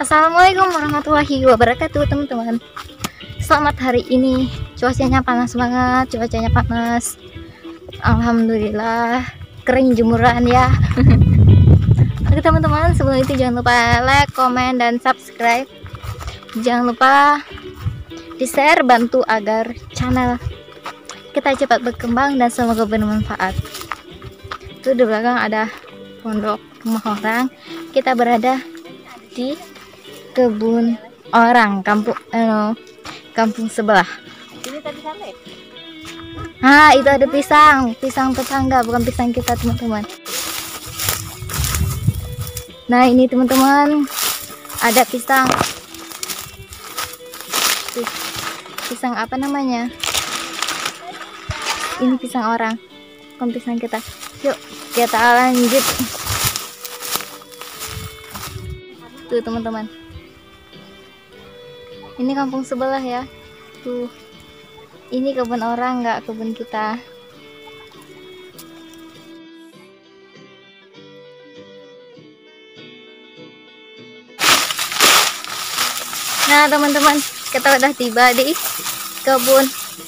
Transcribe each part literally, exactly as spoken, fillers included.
Assalamualaikum warahmatullahi wabarakatuh, teman-teman. Selamat hari ini. Cuacanya panas banget, cuacanya panas. Alhamdulillah, kering jemuran ya. Oke teman-teman, sebelum itu jangan lupa like, komen, dan subscribe. Jangan lupa di share, bantu agar channel kita cepat berkembang dan semoga bermanfaat. Itu di belakang ada pondok rumah orang. Kita berada di kebun orang, kampung eh, kampung sebelah. Ini tadi sana ya? Ah, itu ada pisang, pisang tetangga, bukan pisang kita, teman-teman. Nah, ini teman-teman, ada pisang. Tuh, pisang apa namanya? Ini pisang orang, bukan pisang kita. Yuk, kita lanjut. Tuh, teman-teman. Ini kampung sebelah ya. Tuh. Ini kebun orang, nggak kebun kita. Nah, teman-teman, kita udah tiba di kebun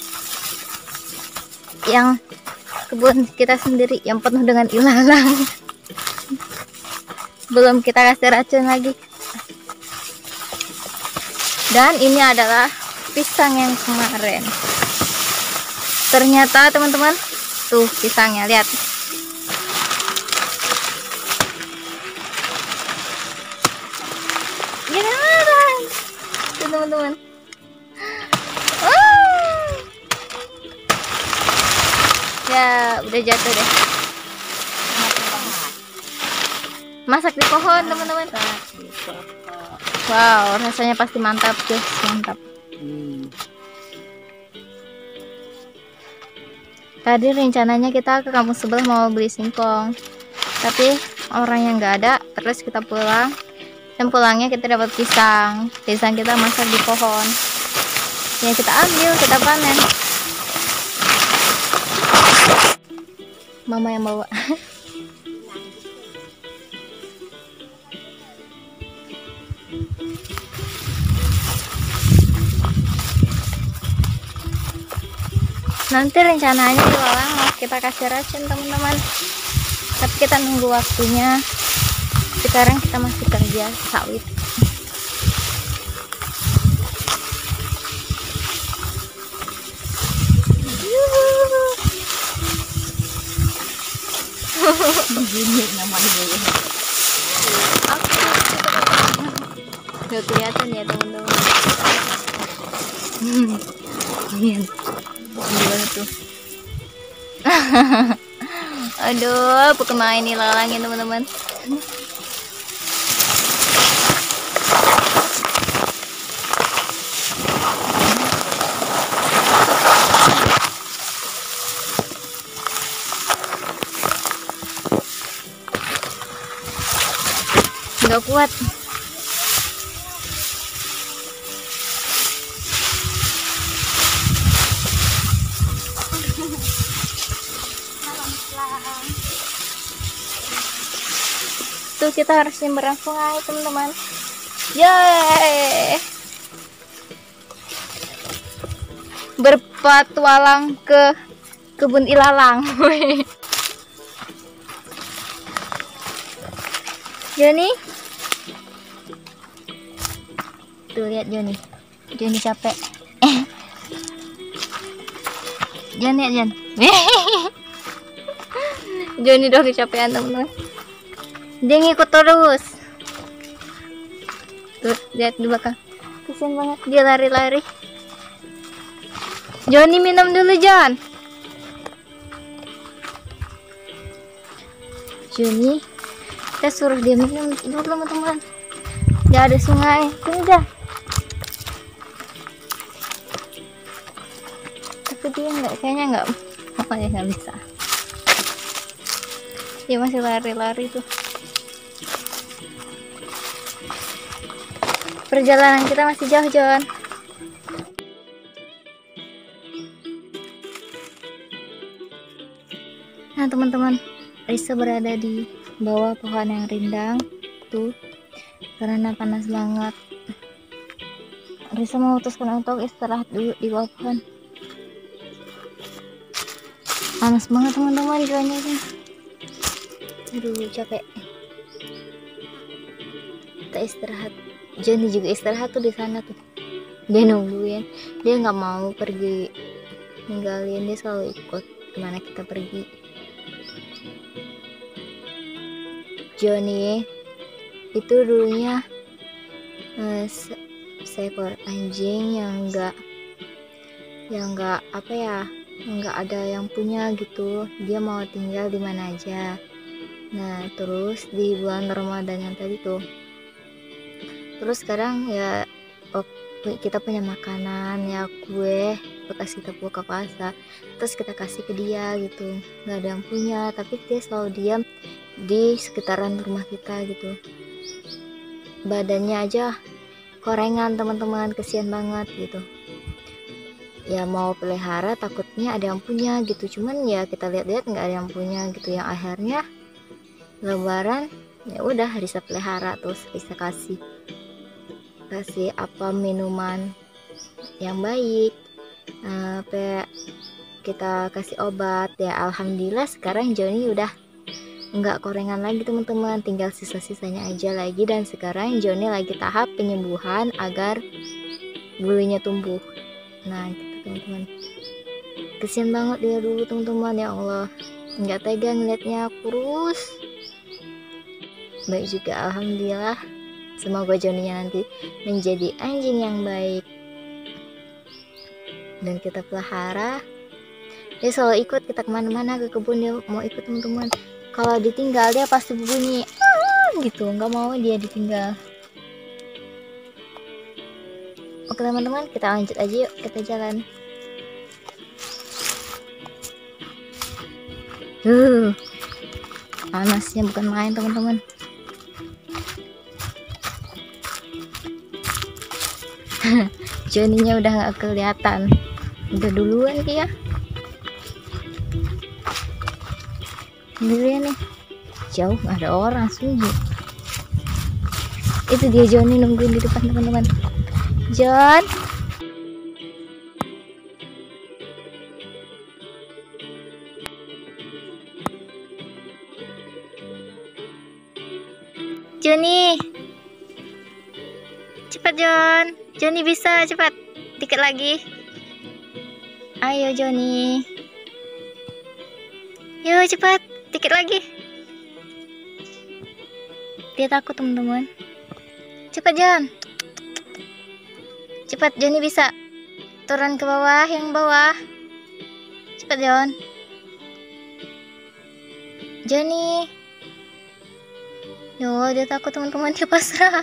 yang kebun kita sendiri yang penuh dengan ilalang. Belum kita kasih racun lagi. Dan ini adalah pisang yang kemarin. Ternyata teman-teman, tuh pisangnya, lihat. Gimana? Tuh teman-teman. Oh. Ya, udah jatuh deh. Masak di pohon, teman-teman. Wow, rasanya pasti mantap, guys, mantap. Hmm. Tadi rencananya kita ke kampung sebelah mau beli singkong, tapi orang yang nggak ada, terus kita pulang. Dan pulangnya kita dapat pisang. Pisang kita masak di pohon. Ya kita ambil, kita panen. Mama yang bawa. Nanti rencananya di lalang mau kita kasih racun, teman-teman, tapi kita nunggu waktunya. Sekarang kita masih kerja sawit. Begini namanya dulu. Gak kelihatan ya, teman-teman. Hmm. Lihat. Gimana tuh? Aduh, Pokemon ini lalangin, teman-teman. Nggak kuat. Tuh kita harus nyeberang sungai, teman-teman. Yeay, berpetualang ke kebun ilalang. Joni, tuh lihat Joni, Joni capek. Jangan lihat Jan. Joni udah kecapean, teman-teman. Dia ngikut terus. Tuh, lihat di belakang. Kasian banget dia lari-lari. Joni minum dulu, John. Joni, kita suruh dia minum dulu, teman-teman. Gak ada sungai. Sini dah. Tapi dia nggak, kayaknya nggak, pokoknya nggak bisa. Dia masih lari-lari tuh. Perjalanan kita masih jauh, John. Nah, teman-teman, Risa berada di bawah pohon yang rindang tuh. karena panas banget. Risa memutuskan untuk istirahat dulu di bawah pohon. Panas banget teman-teman cuacanya. Aduh capek. Kita istirahat. Johnny juga istirahat tuh di sana tuh. Dia nungguin. Dia nggak mau pergi ninggalin, dia selalu ikut kemana kita pergi. Johnny itu dulunya uh, se seekor anjing yang enggak yang enggak apa ya enggak ada yang punya gitu. Dia mau tinggal di mana aja. Nah terus di bulan Ramadan yang tadi tuh, terus sekarang ya oh, kita punya makanan ya, kue bekas kita buka puasa, terus kita kasih ke dia gitu. Nggak ada yang punya, tapi dia selalu diam di sekitaran rumah kita gitu. Badannya aja korengan teman-teman, kesian banget gitu. Ya mau pelihara takutnya ada yang punya gitu, cuman ya kita lihat-lihat nggak ada yang punya gitu. Yang akhirnya lebaran ya udah Risa pelihara, terus Risa kasih kasih apa minuman yang baik, apa kita kasih obat ya. Alhamdulillah sekarang Johnny udah nggak korengan lagi teman-teman, tinggal sisa-sisanya aja lagi. Dan sekarang Johnny lagi tahap penyembuhan agar bulunya tumbuh. Nah gitu teman-teman, kesian banget dia dulu teman-teman, ya Allah nggak tega ngeliatnya kurus. Baik juga alhamdulillah, semoga Johnny-nya nanti menjadi anjing yang baik dan kita pelihara. Dia selalu ikut kita kemana-mana, ke kebun dia mau ikut teman-teman. Kalau ditinggal dia pasti berbunyi ah, gitu, nggak mau dia ditinggal. Oke teman-teman, kita lanjut aja yuk, kita jalan. Uh, panasnya bukan main teman-teman. Johnny-nya udah nggak kelihatan, udah duluan dia. Duluan nih, jauh nggak ada orang, sunyi. Itu dia Johnny nungguin di depan teman-teman. John, Johnny, cepat John. Johnny bisa, cepat, dikit lagi. Ayo Johnny, yuk cepat, dikit lagi. Dia takut teman-teman. Cepat John, cepat Johnny bisa. Turun ke bawah, yang bawah. Cepat John. Johnny. Yo, dia takut teman-teman, dia pasrah.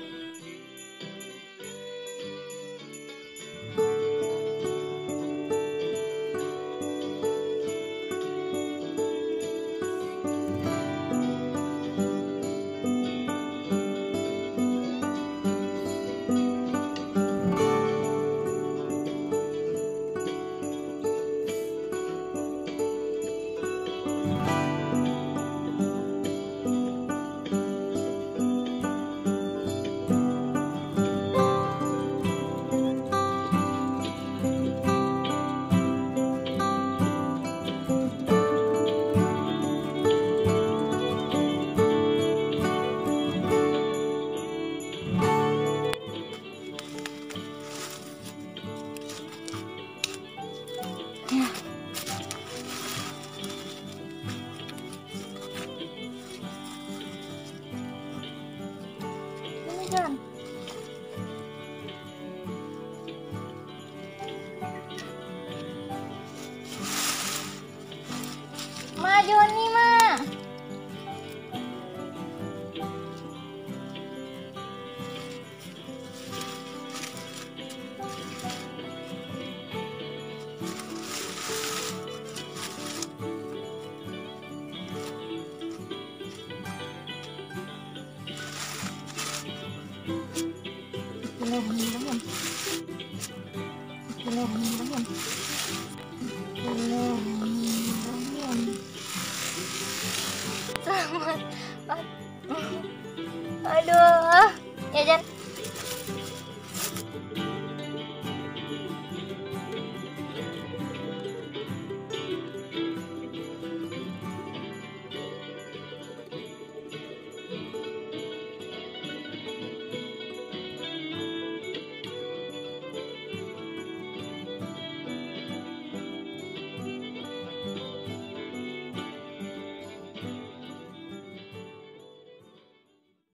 John. Ma, Johnny, ma. Bismillahirrahmanirrahim. Bismillahirrahmanirrahim. Bismillahirrahmanirrahim. Selamat. Aduh. Allah. Ya Jan.